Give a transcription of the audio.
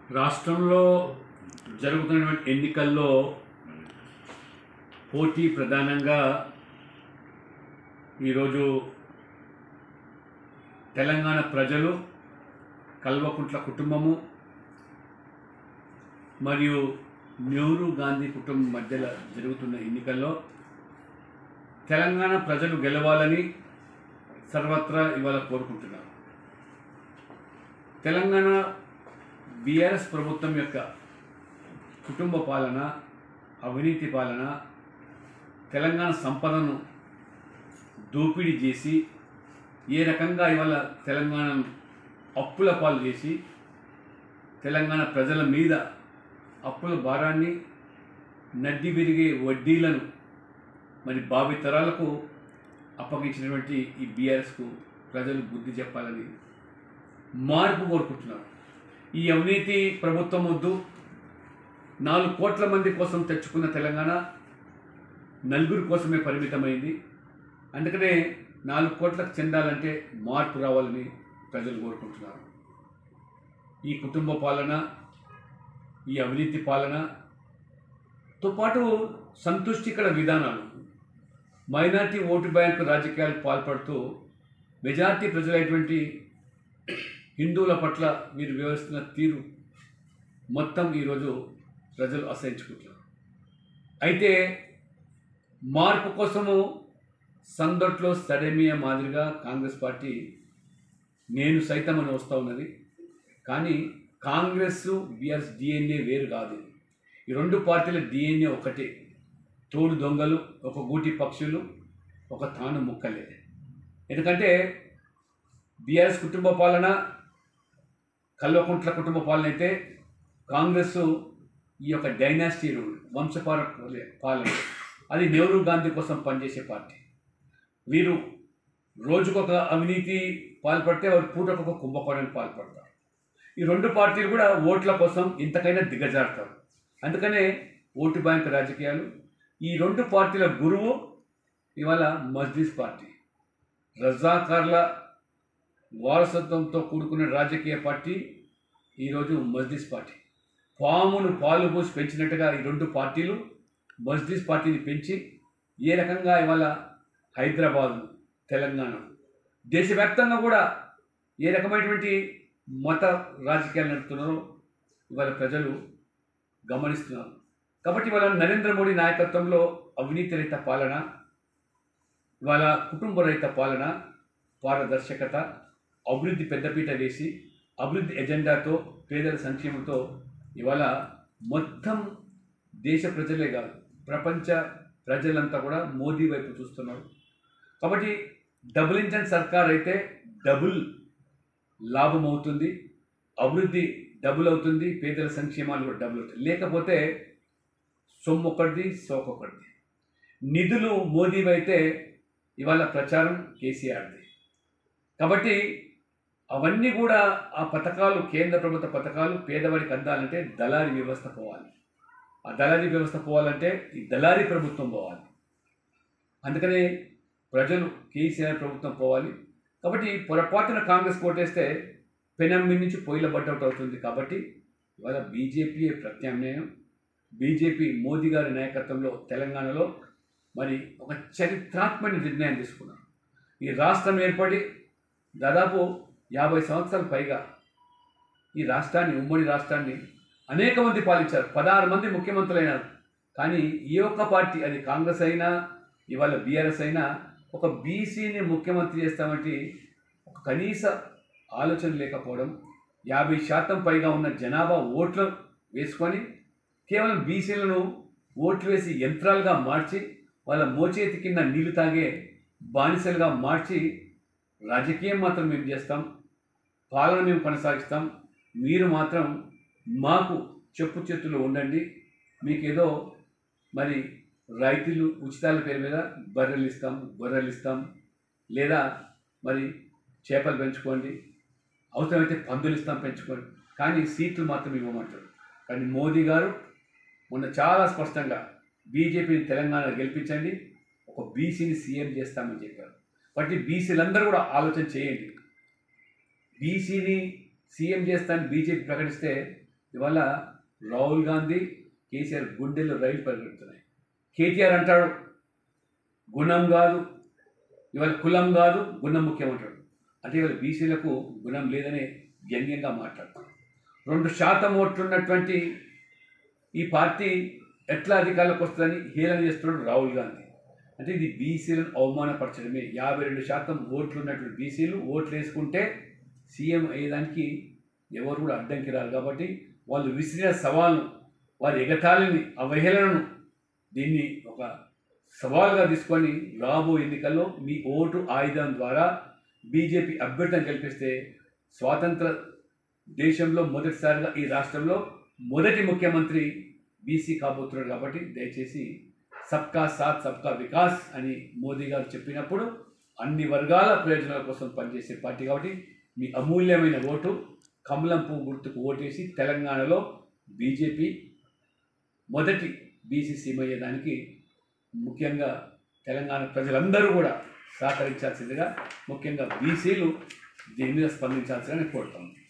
రాష్ట్రంలో జరుగుతున్నటువంటి ఎన్నికల్లో పోటీ ప్రధానంగా ఈరోజు తెలంగాణ ప్రజలు కల్వకుంట్ల కుటుంబము మరియు నెహ్రూ గాంధీ కుటుంబం మధ్యలో జరుగుతున్న ఎన్నికల్లో తెలంగాణ ప్రజలు గెలవాలని సర్వత్రా ఇవాళ కోరుకుంటున్నారు. తెలంగాణ BRS ప్రభుత్వం యొక్క కుటుంబ పాలన, అవినీతి పాలన, తెలంగాణ సంపదను దోపిడీ చేసి ఏ రకంగా ఇవాళ తెలంగాణను అప్పుల పాలు చేసి తెలంగాణ ప్రజల మీద అప్పుల భారాన్ని, నడ్డి విరిగే వడ్డీలను మరి భావితరాలకు అప్పగించినటువంటి ఈ BRSకు ప్రజలు బుద్ధి చెప్పాలని మార్పు కోరుకుంటున్నారు. ఈ అవినీతి ప్రభుత్వం వద్దు. 4 కోట్ల మంది కోసం తెచ్చుకున్న తెలంగాణ 4 కోసమే పరిమితమైంది. అందుకనే 4 కోట్లకు చెందాలంటే మార్పు రావాలని ప్రజలు కోరుకుంటున్నారు. ఈ కుటుంబ పాలన, ఈ అవినీతి పాలనతో పాటు సంతుష్టికర విధానాలు, మైనార్టీ ఓటు బ్యాంకు రాజకీయాలకు పాల్పడుతూ మెజార్టీ ప్రజలైనటువంటి హిందువుల పట్ల వీరు వ్యవహరిస్తున్న తీరు మొత్తం ఈరోజు ప్రజలు అసహించుకుంటున్నారు. అయితే మార్పు కోసము సందట్లో సడేమియా మాదిరిగా కాంగ్రెస్ పార్టీ నేను సైతం అని వస్తూ ఉన్నది. కానీ కాంగ్రెస్ BRS DNA వేరు కాదు. ఈ 2 పార్టీల DNA ఒకటే. తోడు దొంగలు, ఒక గూటి పక్షులు, ఒక తాను ముక్కలే. ఎందుకంటే BRS కుటుంబ పాలన, కల్వకుంట్ల కుటుంబ పాలన అయితే కాంగ్రెస్ ఈ యొక్క డైనాసిటీ రూల్, వంశపార పాలన, అది నెహ్రూ గాంధీ కోసం పనిచేసే పార్టీ. వీరు రోజుకొక అవినీతి పాల్పడితే వారు పూటకొక కుంభకోణానికి పాల్పడతారు. ఈ 2 పార్టీలు కూడా ఓట్ల కోసం ఇంతకైనా దిగజారుతారు. అందుకనే ఓటు బ్యాంక్ రాజకీయాలు. ఈ 2 పార్టీల గురువు ఇవాళ మజ్లిస్ పార్టీ, రజాకార్ల వారసత్వంతో కూడుకున్న రాజకీయ పార్టీ ఈరోజు మజ్లిస్ పార్టీ. పామును పాలు పోసి పెంచినట్టుగా ఈ 2 పార్టీలు మజ్లిస్ పార్టీని పెంచి ఏ రకంగా ఇవాళ హైదరాబాదు, తెలంగాణ, దేశవ్యాప్తంగా కూడా ఏ రకమైనటువంటి మత రాజకీయాలు నడుపుతున్నారో ఇవాళ ప్రజలు గమనిస్తున్నారు. కాబట్టి ఇవాళ నరేంద్ర మోడీ నాయకత్వంలో అవినీతి రహిత పాలన, ఇవాళ కుటుంబ రహిత పాలన, పారదర్శకత, అభివృద్ధి పెద్దపీట వేసి అభివృద్ధి ఎజెండాతో, పేదల సంక్షేమంతో ఇవాళ మొత్తం దేశ ప్రజలే కాదు ప్రపంచ ప్రజలంతా కూడా మోదీ వైపు చూస్తున్నారు. కాబట్టి డబుల్ ఇంజన్ సర్కార్ అయితే డబుల్ లాభం అవుతుంది, అభివృద్ధి డబుల్ అవుతుంది, పేదల సంక్షేమాలు కూడా డబుల్ అవుతుంది. లేకపోతే సొమ్ము ఒకటిది, సోకొకటిది. నిధులు మోదీ అయితే ఇవాళ ప్రచారం కేసీఆర్ది. కాబట్టి అవన్నీ కూడా ఆ పథకాలు, కేంద్ర ప్రభుత్వ పథకాలు పేదవాడికి అందాలంటే దళారీ వ్యవస్థ పోవాలి. ఆ దళారీ వ్యవస్థ పోవాలంటే ఈ దళారీ ప్రభుత్వం పోవాలి. అందుకనే ప్రజలు కేసీఆర్ ప్రభుత్వం పోవాలి. కాబట్టి పొరపాటున కాంగ్రెస్ కోటేస్తే పెనం మీద నుంచి పొయ్యిల బడ్డౌట్ అవుతుంది. కాబట్టి ఇవాళ BJP ప్రత్యామ్నాయం. BJP మోదీ గారి నాయకత్వంలో తెలంగాణలో మరి ఒక చరిత్రాత్మక నిర్ణయం తీసుకున్నారు. ఈ రాష్ట్రం ఏర్పడి దాదాపు 50 సంవత్సరాల పైగా ఈ రాష్ట్రాన్ని, ఉమ్మడి రాష్ట్రాన్ని అనేక మంది పాలించారు. 16 మంది ముఖ్యమంత్రులైనారు. కానీ ఏ ఒక్క పార్టీ, అది కాంగ్రెస్ అయినా ఇవాళ BRS అయినా, ఒక BCని ముఖ్యమంత్రి చేస్తామంటే ఒక కనీస ఆలోచన లేకపోవడం, 50% పైగా ఉన్న జనాభా ఓట్లు వేసుకొని కేవలం BCలను ఓట్లు వేసి యంత్రాలుగా మార్చి వాళ్ళ మోచేతి కింద నీళ్లు తాగే బానిసలుగా మార్చి రాజకీయం మాత్రం మేము చేస్తాం, పాలన మేము కొనసాగిస్తాం, మీరు మాత్రం మాకు చెప్పు చేతుల్లో ఉండండి, మీకేదో మరి రైతులు ఉచితాల పేరు మీద గొర్రెలు ఇస్తాం, లేదా మరి చేపలు పెంచుకోండి, అవసరమైతే పందులు ఇస్తాం పెంచుకోండి, కానీ సీట్లు మాత్రం ఇవ్వమంటారు. కానీ మోదీ గారు మొన్న చాలా స్పష్టంగా BJPని తెలంగాణ గెలిపించండి, ఒక BCని సీఎం చేస్తామని చెప్పారు. కాబట్టి BCలందరూ కూడా ఆలోచన చేయండి. బీసీని సీఎం చేస్తానని బీజేపీ ప్రకటిస్తే ఇవాళ రాహుల్ గాంధీ కేసీఆర్ గుండెల్లో రైలు పరిగెడుతున్నాయి. కేటీఆర్ అంటాడు గుణం కాదు, ఇవాళ కులం కాదు గుణం ముఖ్యమంటాడు. అంటే ఇవాళ బీసీలకు గుణం లేదనే వ్యంగ్యంగా మాట్లాడతాడు. 2% ఓట్లున్నటువంటి ఈ పార్టీ ఎట్లా అధికారంలోకి వస్తుందని హేళన చేస్తున్నాడు రాహుల్ గాంధీ. అంటే ఇది బీసీలను అవమానపరచడమే. 52% ఓట్లు ఉన్నటువంటి బీసీలు ఓట్లు వేసుకుంటే సీఎం అయ్యేదానికి ఎవరు కూడా అడ్డంకి రారు. కాబట్టి వాళ్ళు విసిరిన సవాల్ను, వారి ఎగతాళిని, అవహేళనను దీన్ని ఒక సవాల్గా తీసుకొని రాబో ఎన్నికల్లో మీ ఓటు ఆయుధం ద్వారా బీజేపీ అభ్యర్థిని గెలిపిస్తే స్వాతంత్ర దేశంలో మొదటిసారిగా ఈ రాష్ట్రంలో మొదటి ముఖ్యమంత్రి బీసీ కాబోతున్నాడు. కాబట్టి దయచేసి సబ్కా సాత్ సబ్కా వికాస్ అని మోదీ గారు చెప్పినప్పుడు అన్ని వర్గాల ప్రయోజనాల కోసం పనిచేసే పార్టీ. కాబట్టి మీ అమూల్యమైన ఓటు కమలం పువ్వు గుర్తుకు ఓటేసి తెలంగాణలో బీజేపీ మొదటి బీసీ సీఎం అయ్యేదానికి ముఖ్యంగా తెలంగాణ ప్రజలందరూ కూడా సహకరించాల్సిందిగా, ముఖ్యంగా బీసీలు దీని మీద స్పందించాల్సిందిగా నేను కోరుతాను.